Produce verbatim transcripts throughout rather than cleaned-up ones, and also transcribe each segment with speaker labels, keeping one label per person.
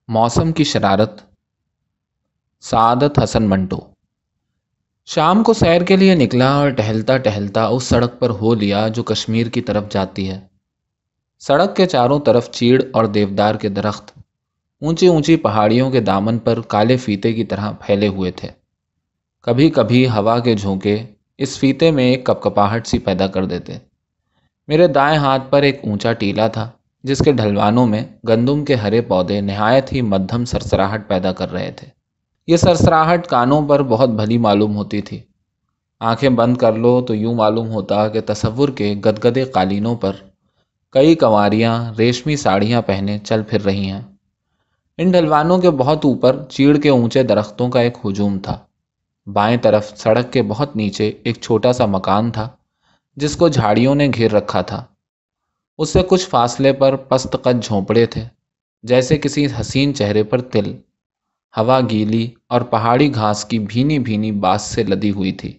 Speaker 1: मौसम की शरारत। सआदत हसन मंटो। शाम को सैर के लिए निकला और टहलता टहलता उस सड़क पर हो लिया जो कश्मीर की तरफ जाती है। सड़क के चारों तरफ चीड़ और देवदार के दरख्त ऊंची ऊंची पहाड़ियों के दामन पर काले फीते की तरह फैले हुए थे। कभी कभी हवा के झोंके इस फीते में एक कपकपाहट सी पैदा कर देते। मेरे दाएं हाथ पर एक ऊंचा टीला था जिसके ढलवानों में गंदुम के हरे पौधे नहायत ही मध्यम सरसराहट पैदा कर रहे थे। ये सरसराहट कानों पर बहुत भली मालूम होती थी। आंखें बंद कर लो तो यूं मालूम होता कि तसव्वुर के गदगदे कालीनों पर कई कंवारियां रेशमी साड़ियां पहने चल फिर रही हैं। इन ढलवानों के बहुत ऊपर चीड़ के ऊंचे दरख्तों का एक हुजूम था। बाएं तरफ सड़क के बहुत नीचे एक छोटा सा मकान था जिसको झाड़ियों ने घेर रखा था। उससे कुछ फासले पर पस्त कद झोंपड़े थे, जैसे किसी हसीन चेहरे पर तिल। हवा गीली और पहाड़ी घास की भीनी भीनी बास से लदी हुई थी।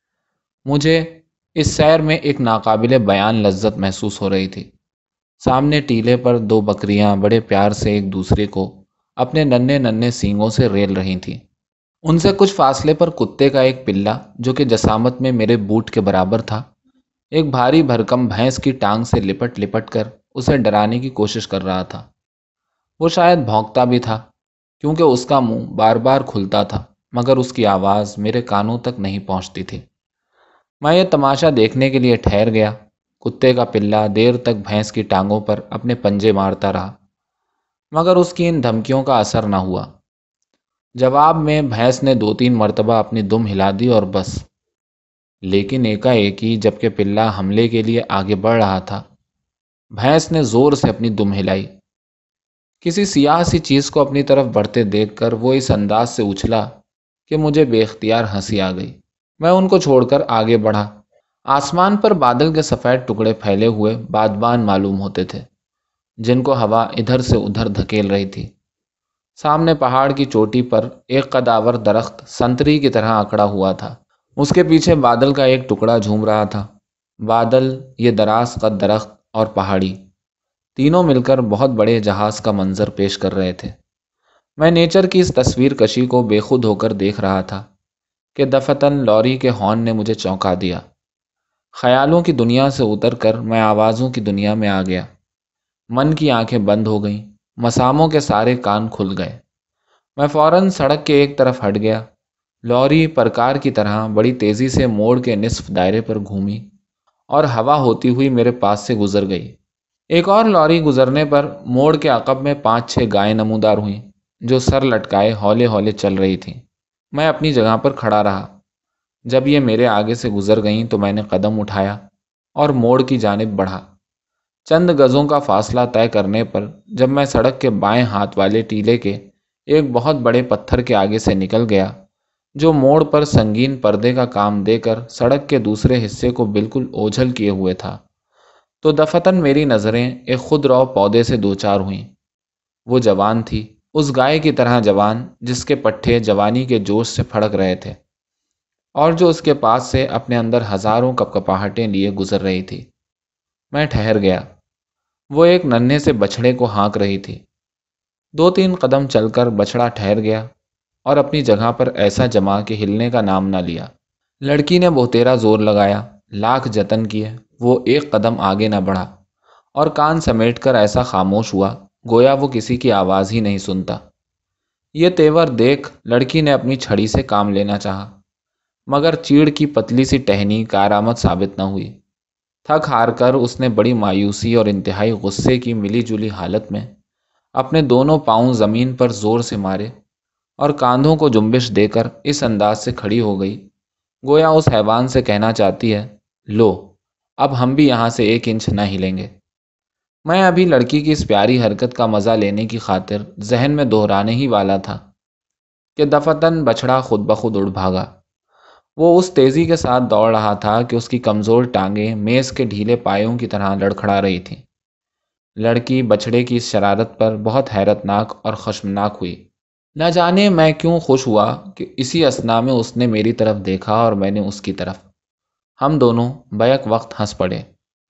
Speaker 1: मुझे इस सैर में एक नाकाबिले बयान लज्जत महसूस हो रही थी। सामने टीले पर दो बकरियां बड़े प्यार से एक दूसरे को अपने नन्हे नन्हे सींगों से रेल रही थीं। उनसे कुछ फासले पर कुत्ते का एक पिल्ला, जो कि जसामत में मेरे बूट के बराबर था, एक भारी भरकम भैंस की टांग से लिपट लिपट कर उसे डराने की कोशिश कर रहा था। वो शायद भौंकता भी था क्योंकि उसका मुंह बार बार खुलता था, मगर उसकी आवाज़ मेरे कानों तक नहीं पहुंचती थी। मैं ये तमाशा देखने के लिए ठहर गया। कुत्ते का पिल्ला देर तक भैंस की टांगों पर अपने पंजे मारता रहा, मगर उसकी इन धमकियों का असर न हुआ। जवाब में भैंस ने दो तीन मर्तबा अपनी दुम हिला दी और बस। लेकिन एकाएक ही जबकि पिल्ला हमले के लिए आगे बढ़ रहा था, भैंस ने जोर से अपनी दुम हिलाई। किसी सियाह सी चीज को अपनी तरफ बढ़ते देखकर वो इस अंदाज से उछला कि मुझे बेख्तियार हंसी आ गई। मैं उनको छोड़कर आगे बढ़ा। आसमान पर बादल के सफ़ेद टुकड़े फैले हुए बादबान मालूम होते थे, जिनको हवा इधर से उधर धकेल रही थी। सामने पहाड़ की चोटी पर एक कदावर दरख्त संतरी की तरह अकड़ा हुआ था। उसके पीछे बादल का एक टुकड़ा झूम रहा था। बादल, ये दराज कद दरख्त और पहाड़ी, तीनों मिलकर बहुत बड़े जहाज का मंजर पेश कर रहे थे। मैं नेचर की इस तस्वीर कशी को बेखुद होकर देख रहा था कि दफतन लॉरी के हॉर्न ने मुझे चौंका दिया। ख्यालों की दुनिया से उतरकर मैं आवाज़ों की दुनिया में आ गया। मन की आंखें बंद हो गईं, मसामों के सारे कान खुल गए। मैं फौरन सड़क के एक तरफ हट गया। लॉरी परकार की तरह बड़ी तेज़ी से मोड़ के निसफ दायरे पर घूमी और हवा होती हुई मेरे पास से गुजर गई। एक और लॉरी गुजरने पर मोड़ के अकब में पांच छह गायें नमूदार हुईं, जो सर लटकाए हौले हौले चल रही थीं। मैं अपनी जगह पर खड़ा रहा। जब ये मेरे आगे से गुजर गईं तो मैंने कदम उठाया और मोड़ की जानिब बढ़ा। चंद गज़ों का फासला तय करने पर जब मैं सड़क के बाएं हाथ वाले टीले के एक बहुत बड़े पत्थर के आगे से निकल गया, जो मोड़ पर संगीन पर्दे का काम देकर सड़क के दूसरे हिस्से को बिल्कुल ओझल किए हुए था, तो दफतन मेरी नज़रें एक खुदरौ पौधे से दो चार हुईं। वो जवान थी, उस गाय की तरह जवान जिसके पट्ठे जवानी के जोश से फड़क रहे थे और जो उसके पास से अपने अंदर हजारों कपकपाहटें लिए गुजर रही थी। मैं ठहर गया। वो एक नन्हे से बछड़े को हाँक रही थी। दो तीन कदम चलकर बछड़ा ठहर गया और अपनी जगह पर ऐसा जमा कि हिलने का नाम न लिया। लड़की ने बहुतेरा जोर लगाया, लाख जतन किए, वो एक कदम आगे न बढ़ा और कान समेटकर ऐसा खामोश हुआ गोया वो किसी की आवाज़ ही नहीं सुनता। ये तेवर देख लड़की ने अपनी छड़ी से काम लेना चाहा, मगर चीड़ की पतली सी टहनी कारामद साबित न हुई। थक हार कर उसने बड़ी मायूसी और इंतहाई गुस्से की मिली जुली हालत में अपने दोनों पाँव ज़मीन पर जोर से मारे और कांधों को जुम्बिश देकर इस अंदाज से खड़ी हो गई गोया उस हैवान से कहना चाहती है, लो, अब हम भी यहाँ से एक इंच न हिलेंगे। मैं अभी लड़की की इस प्यारी हरकत का मज़ा लेने की खातिर जहन में दोहराने ही वाला था कि दफतन बछड़ा खुद ब खुद उड़ भागा। वो उस तेज़ी के साथ दौड़ रहा था कि उसकी कमज़ोर टांगें मेज़ के ढीले पायों की तरह लड़खड़ा रही थीं। लड़की बछड़े की इस शरारत पर बहुत हैरतनाक और खशमनाक हुई। न जाने मैं क्यों खुश हुआ कि इसी असना में उसने मेरी तरफ देखा और मैंने उसकी तरफ। हम दोनों बैक वक्त हंस पड़े।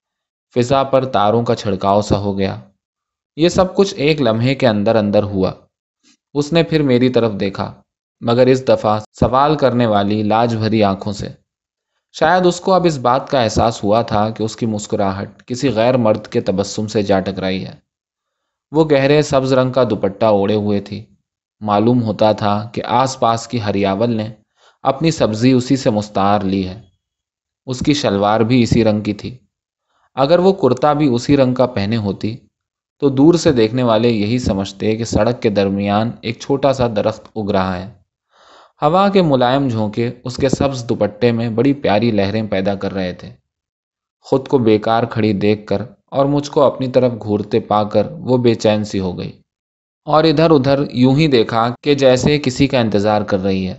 Speaker 1: फिजा पर तारों का छिड़काव सा हो गया। ये सब कुछ एक लम्हे के अंदर अंदर हुआ। اس نے پھر میری طرف دیکھا، مگر اس دفعہ سوال کرنے والی لاج بھری آنکھوں سے۔ شاید اس کو اب اس بات کا احساس ہوا تھا کہ اس کی مسکراہٹ کسی غیر مرد کے تبسم سے جا ٹکرائی ہے۔ وہ گہرے سبز رنگ کا دوپٹہ اوڑے ہوئے تھی۔ معلوم ہوتا تھا کہ آس پاس کی ہریاول نے اپنی سبزی اسی سے مستعار لی ہے۔ اس کی شلوار بھی اسی رنگ کی تھی۔ اگر وہ کرتا بھی اسی رنگ کا پہنے ہوتی تو دور سے دیکھنے والے یہی سمجھتے کہ سڑک کے درمیان ایک چھوٹا سا درخت اگ رہا ہے۔ ہوا کے ملائم جھونکے اس کے سبز دوپٹے میں بڑی پیاری لہریں پیدا کر رہے تھے۔ خود کو بیکار کھڑی دیکھ کر اور مجھ کو اپنی طرف گھورتے پا کر وہ بے چین سی ہو گئی، اور ادھر ادھر یوں ہی دیکھا کہ جیسے کسی کا انتظار کر رہی ہے۔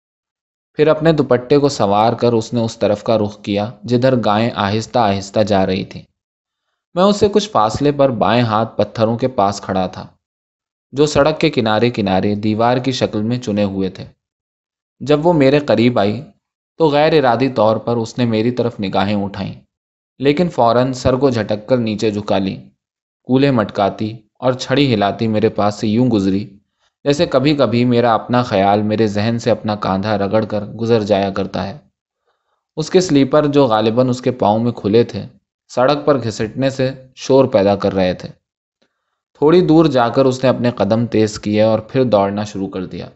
Speaker 1: پھر اپنے دوپٹے کو سنوار کر اس نے اس طرف کا رخ کیا جدھر گائیں آہستہ آہستہ جا رہی تھیں۔ میں اس سے کچھ فاصلے پر بائیں ہاتھ پتھروں کے پاس کھڑا تھا، جو سڑک کے کنارے کنارے دیوار کی شکل میں چنے ہوئے تھے۔ جب وہ میرے قریب آئی تو غیر ارادی طور پر اس نے میری طرف نگاہیں اٹھائیں، لیکن فوراً سر کو جھٹک کر نیچے جھکا لی، کولے مٹکاتی اور چھڑی ہلاتی میرے پاس سے یوں گزری جیسے کبھی کبھی میرا اپنا خیال میرے ذہن سے اپنا کاندھا رگڑ کر گزر جایا کرتا ہے۔ اس کے سلیپر جو غالباً اس کے پاؤں میں کھلے تھے، سڑک پر گھسٹنے سے شور پیدا کر رہے تھے۔ تھوڑی دور جا کر اس نے اپنے قدم تیز کیے اور پھر دوڑنا شروع کر دیا۔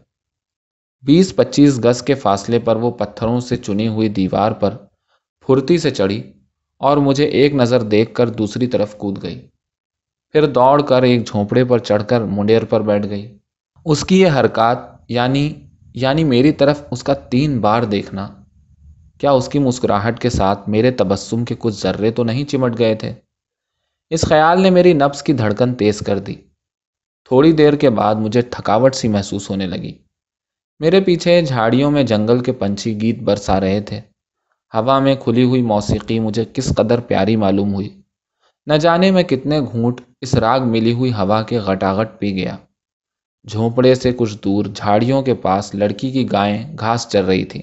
Speaker 1: بیس پچیس گز کے فاصلے پر وہ پتھروں سے چنی ہوئی دیوار پر پھرتی سے چڑھی اور مجھے ایک نظر دیکھ کر دوسری طرف کود گئی۔ پھر دوڑ کر ایک جھونپڑے پر چڑھ کر منڈیر پر بیٹھ گئی۔ اس کی یہ حرکات یعنی یعنی میری طرف اس کا تین بار دیکھنا، کیا اس کی مسکراہٹ کے ساتھ میرے تبسم کے کچھ ذرے تو نہیں چمٹ گئے تھے؟ اس خیال نے میری نبض کی دھڑکن تیز کر دی۔ تھوڑی دیر کے بعد مجھے تھکاوٹ سی محسوس ہونے لگی۔ میرے پیچھے جھاڑیوں میں جنگل کے پنچھی گیت برسا رہے تھے۔ ہوا میں کھلی ہوئی موسیقی مجھے کس قدر پیاری معلوم ہوئی۔ نہ جانے میں کتنے گھونٹ اس راگ ملی ہوئی ہوا کے غٹاغٹ پی گیا۔ جھونپڑے سے کچھ دور جھاڑیوں کے پاس لڑکی کی گائیں گھاس چر رہی تھیں۔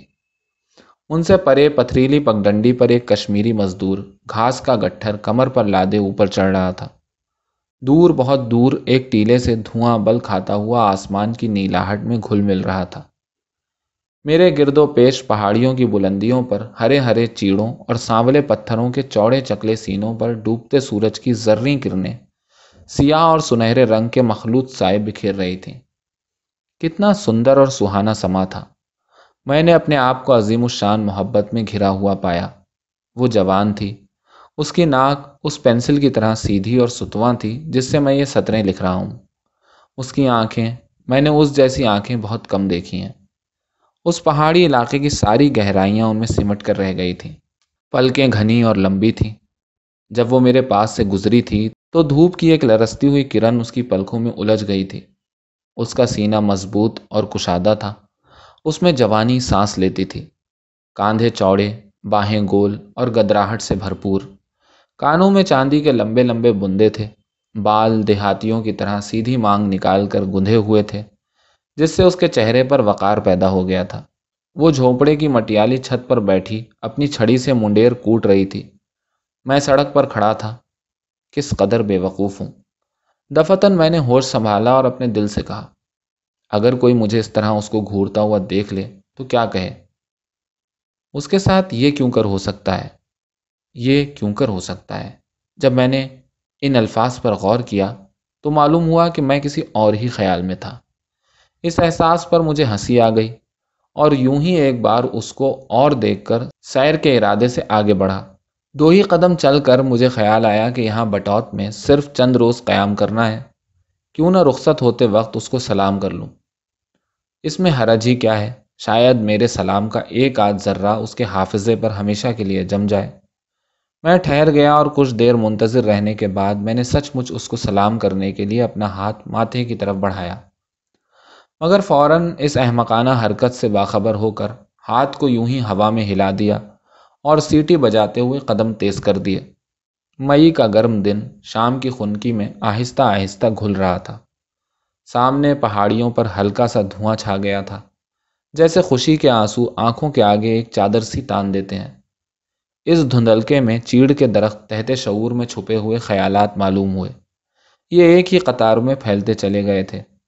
Speaker 1: ان سے پرے پتھریلی پگڈنڈی پر ایک کشمیری مزدور گھاس کا گٹھر کمر پر لادے اوپر چڑھ رہا تھا۔ دور بہت دور ایک ٹیلے سے دھواں بل کھاتا ہوا آسمان کی نیلاہٹ میں گھل مل رہا تھا۔ میرے گرد و پیش پہاڑیوں کی بلندیوں پر ہرے ہرے چیڑوں اور سانولے پتھروں کے چوڑے چکلے سینوں پر ڈوبتے سورج کی زریں کرنیں سیاہ اور سنہرے رنگ کے مخلوط سائے بکھیر رہی تھیں۔ کتنا سندر اور سہانا سما تھا۔ میں نے اپنے آپ کو عظیم الشان محبت میں گھرا ہوا پایا۔ وہ جوان تھی۔ اس کی ناک اس پینسل کی طرح سیدھی اور ستواں تھی جس سے میں یہ سطریں لکھ رہا ہوں۔ اس کی آنکھیں، میں نے اس جیسی آنکھیں بہت کم دیکھی ہیں۔ اس پہاڑی علاقے کی ساری گہرائیاں ان میں سمٹ کر رہ گئی تھیں۔ پلکیں گھنی اور لمبی تھیں۔ جب وہ میرے پاس سے گزری تھی تو دھوپ کی ایک لرزتی ہوئی کرن اس کی پلکوں میں الجھ گئی تھی۔ اس کا سینہ مضبوط اور کشادہ تھا۔ اس میں جوانی سانس لیتی تھی۔ کاندھے چوڑے، باہیں گول اور گدراہٹ سے بھرپور۔ کانوں میں چاندی کے لمبے لمبے بندے تھے۔ بال دیہاتیوں کی طرح سیدھی مانگ نکال کر گندھے ہوئے تھے، جس سے اس کے چہرے پر وقار پیدا ہو گیا تھا۔ وہ جھونپڑے کی مٹیالی چھت پر بیٹھی اپنی چھڑی سے منڈیر کوٹ رہی تھی۔ میں سڑک پر کھڑا تھا۔ کس قدر بے وقوف ہوں۔ دفتن میں نے ہوش سنبھالا اور اپنے دل سے کہا، اگر کوئی مجھے اس طرح اس کو گھورتا ہوا دیکھ لے تو کیا کہے؟ اس کے ساتھ یہ کیوں کر ہو سکتا ہے؟ یہ کیوں کر ہو سکتا ہے؟ جب میں نے ان الفاظ پر غور کیا تو معلوم ہوا کہ میں کسی اور ہی خیال میں تھا۔ اس احساس پر مجھے ہنسی آ گئی اور یوں ہی ایک بار اس کو اور دیکھ کر سیر کے ارادے سے آگے بڑھا۔ دو ہی قدم چل کر مجھے خیال آیا کہ یہاں بٹوت میں صرف چند روز قیام کرنا ہے، کیوں نہ رخصت ہوتے وقت اس کو سلام کر لوں۔ اس میں حرج ہی کیا ہے؟ شاید میرے سلام کا ایک آدھ ذرہ اس کے حافظے پر ہمیشہ کے لیے جم جائے۔ میں ٹھہر گیا اور کچھ دیر منتظر رہنے کے بعد میں نے سچ مچ اس کو سلام کرنے کے لیے اپنا ہاتھ ماتھے کی طرف بڑھایا، مگر فوراً اس احمقانہ حرکت سے باخبر ہو کر ہاتھ کو یوں ہی ہوا میں ہلا دیا اور سیٹی بجاتے ہوئے قدم تیز کر دیے۔ مئی کا گرم دن شام کی خنکی میں آہستہ آہستہ گھل رہا تھا۔ سامنے پہاڑیوں پر ہلکا سا دھواں چھا گیا تھا، جیسے خوشی کے آنسو آنکھوں کے آگے ایک چادر سی تان دیتے ہیں۔ اس دھندلکے میں چیڑ کے درخت تحت شعور میں چھپے ہوئے خیالات معلوم ہوئے۔ یہ ایک ہی قطار میں پھیلتے چلے گئے تھے۔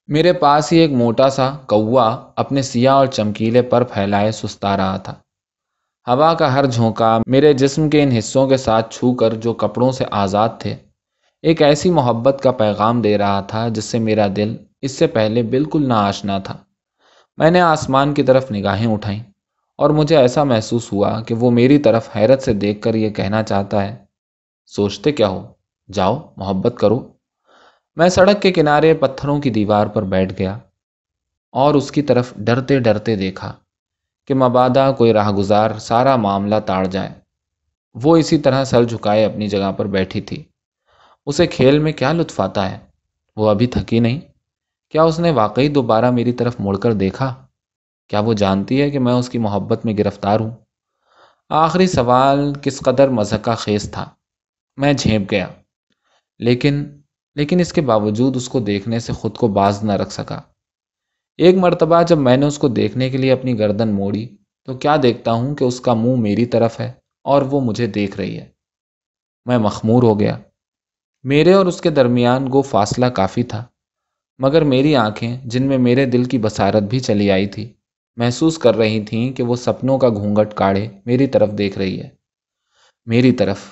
Speaker 1: میرے پاس ہی ایک موٹا سا کوا اپنے سیاہ اور چمکیلے پر پھیلائے سستا رہا تھا۔ ہوا کا ہر جھونکا میرے جسم کے ان حصوں کے ساتھ چھو کر جو کپڑوں سے آزاد تھے، ایک ایسی محبت کا پیغام دے رہا تھا جس سے میرا دل اس سے پہلے بالکل نہ آشنا تھا۔ میں نے آسمان کی طرف نگاہیں اٹھائیں اور مجھے ایسا محسوس ہوا کہ وہ میری طرف حیرت سے دیکھ کر یہ کہنا چاہتا ہے، سوچتے کیا ہو، جاؤ محبت کرو۔ میں سڑک کے کنارے پتھروں کی دیوار پر بیٹھ گیا اور اس کی طرف ڈرتے ڈرتے دیکھا کہ مبادا کوئی راہ گزار سارا معاملہ تاڑ جائے۔ وہ اسی طرح سر جھکائے اپنی جگہ پر بیٹھی تھی۔ اسے کھیل میں کیا لطف آتا ہے؟ وہ ابھی تھکی نہیں؟ کیا اس نے واقعی دوبارہ میری طرف مڑ کر دیکھا؟ کیا وہ جانتی ہے کہ میں اس کی محبت میں گرفتار ہوں؟ آخری سوال کس قدر مضحکہ خیز تھا۔ میں جھینپ گیا، لیکن لیکن اس کے باوجود اس کو دیکھنے سے خود کو باز نہ رکھ سکا۔ ایک مرتبہ جب میں نے اس کو دیکھنے کے لیے اپنی گردن موڑی تو کیا دیکھتا ہوں کہ اس کا منہ میری طرف ہے اور وہ مجھے دیکھ رہی ہے۔ میں مخمور ہو گیا۔ میرے اور اس کے درمیان گو فاصلہ کافی تھا، مگر میری آنکھیں جن میں میرے دل کی بصارت بھی چلی آئی تھی، محسوس کر رہی تھیں کہ وہ سپنوں کا گھونگھٹ کاڑے میری طرف دیکھ رہی ہے۔ میری طرف۔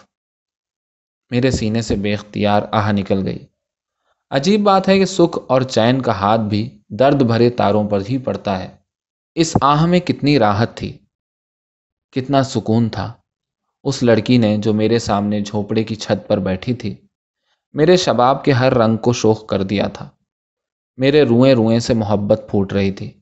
Speaker 1: میرے سینے سے بے اختیار آہ نکل گئی۔ عجیب بات ہے کہ سکھ اور چین کا ہاتھ بھی درد بھرے تاروں پر ہی پڑتا ہے۔ اس آہ میں کتنی راحت تھی، کتنا سکون تھا۔ اس لڑکی نے جو میرے سامنے جھوپڑے کی چھت پر بیٹھی تھی، میرے شباب کے ہر رنگ کو شوخ کر دیا تھا۔ میرے روئیں روئیں سے محبت پھوٹ رہی تھی۔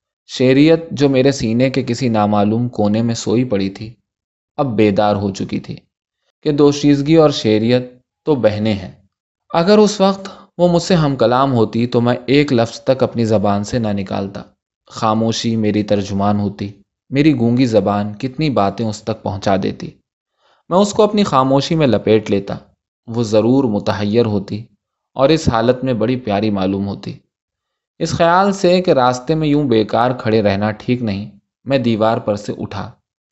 Speaker 1: شیریت جو میرے سینے کے کسی نامعلوم کونے میں سوئی پڑی تھی، اب بیدار ہو چکی تھی کہ دوشیزگی اور شیریت تو بہنیں ہیں۔ اگر اس وقت وہ مجھ سے ہم کلام ہوتی تو میں ایک لفظ تک اپنی زبان سے نہ نکالتا۔ خاموشی میری ترجمان ہوتی، میری گونگی زبان کتنی باتیں اس تک پہنچا دیتی۔ میں اس کو اپنی خاموشی میں لپیٹ لیتا، وہ ضرور متحیر ہوتی اور اس حالت میں بڑی پیاری معلوم ہوتی۔ اس خیال سے کہ راستے میں یوں بیکار کھڑے رہنا ٹھیک نہیں، میں دیوار پر سے اٹھا۔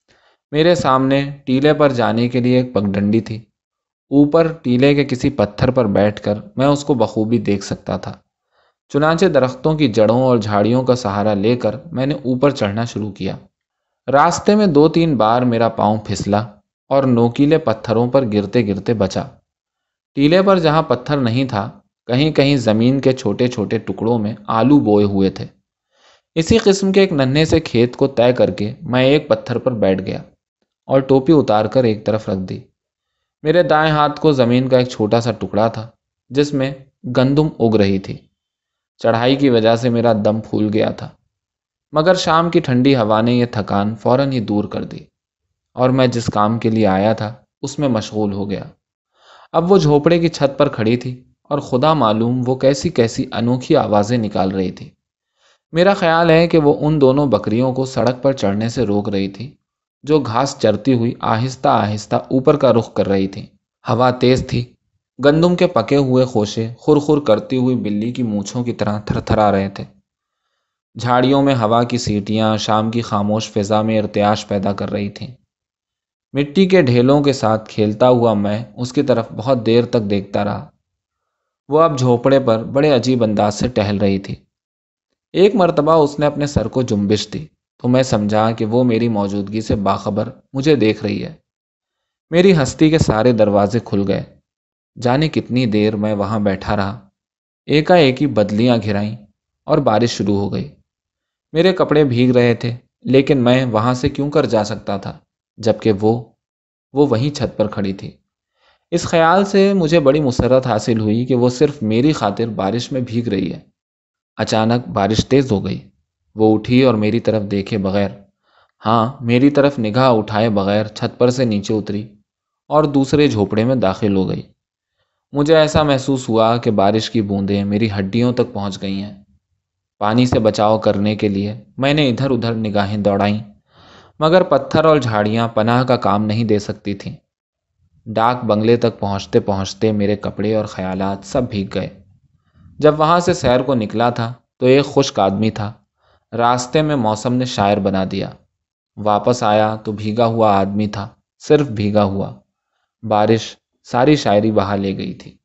Speaker 1: میرے سامنے ٹیلے پر جانے کے لیے ایک پگڈنڈی تھی۔ اوپر ٹیلے کے کسی پتھر پر بیٹھ کر میں اس کو بخوبی دیکھ سکتا تھا۔ چنانچہ درختوں کی جڑوں اور جھاڑیوں کا سہارا لے کر میں نے اوپر چڑھنا شروع کیا۔ راستے میں دو تین بار میرا پاؤں پھسلا اور نوکیلے پتھروں پر گرتے گرتے بچا۔ ٹیلے پر جہاں پتھر نہیں تھا، کہیں کہیں زمین کے چھوٹے چھوٹے ٹکڑوں میں آلو بوئے ہوئے تھے۔ اسی قسم کے ایک ننھے سے کھیت کو طے کر کے میں ایک پتھر پر بیٹھ گیا اور ٹوپی اتار کر ایک طرف رکھ دی۔ میرے دائیں ہاتھ کو زمین کا ایک چھوٹا سا ٹکڑا تھا جس میں گندم اگ رہی تھی۔ چڑھائی کی وجہ سے میرا دم پھول گیا تھا، مگر شام کی ٹھنڈی ہوا نے یہ تھکان فوراً ہی دور کر دی اور میں جس کام کے لیے آیا تھا اس میں مشغول ہو گیا۔ اب وہ جھوپڑے کی چھت پر کھڑی تھی اور خدا معلوم وہ کیسی کیسی انوکھی آوازیں نکال رہی تھی۔ میرا خیال ہے کہ وہ ان دونوں بکریوں کو سڑک پر چڑھنے سے روک رہی تھی جو گھاس چرتی ہوئی آہستہ آہستہ اوپر کا رخ کر رہی تھی۔ ہوا تیز تھی، گندم کے پکے ہوئے خوشے خور خور کرتی ہوئی بلی کی مونچھوں کی طرح تھر تھرا رہے تھے۔ جھاڑیوں میں ہوا کی سیٹیاں شام کی خاموش فضا میں ارتعاش پیدا کر رہی تھیں۔ مٹی کے ڈھیلوں کے ساتھ کھیلتا ہوا میں اس کی طرف بہت دیر تک دیکھتا رہا۔ وہ اب جھوپڑے پر بڑے عجیب انداز سے ٹہل رہی تھی۔ ایک مرتبہ اس نے اپنے سر کو جنبش دی تو میں سمجھا کہ وہ میری موجودگی سے باخبر مجھے دیکھ رہی ہے۔ میری ہستی کے سارے دروازے کھل گئے۔ جانے کتنی دیر میں وہاں بیٹھا رہا۔ ایکا ایک ہی بدلیاں گھرائیں اور بارش شروع ہو گئی۔ میرے کپڑے بھیگ رہے تھے، لیکن میں وہاں سے کیوں کر جا سکتا تھا جبکہ وہ وہ وہیں چھت پر کھڑی تھی۔ اس خیال سے مجھے بڑی مسرت حاصل ہوئی کہ وہ صرف میری خاطر بارش میں بھیگ رہی ہے۔ اچانک بارش تیز ہو گئی۔ وہ اٹھی اور میری طرف دیکھے بغیر، ہاں میری طرف نگاہ اٹھائے بغیر چھت پر سے نیچے اتری اور دوسرے جھوپڑے میں داخل ہو گئی۔ مجھے ایسا محسوس ہوا کہ بارش کی بوندیں میری ہڈیوں تک پہنچ گئی ہیں۔ پانی سے بچاؤ کرنے کے لیے میں نے ادھر ادھر نگاہیں دوڑائیں، مگر پتھر اور جھاڑیاں پناہ کا کام نہیں دے سکتی تھیں۔ ڈاک بنگلے تک پہنچتے پہنچتے میرے کپڑے اور خیالات سب بھیگ گئے۔ جب وہاں سے سیر کو نکلا تھا تو ایک خشک آدمی تھا۔ راستے میں موسم نے شاعر بنا دیا۔ واپس آیا تو بھیگا ہوا آدمی تھا، صرف بھیگا ہوا۔ بارش ساری شاعری بہا لے گئی تھی۔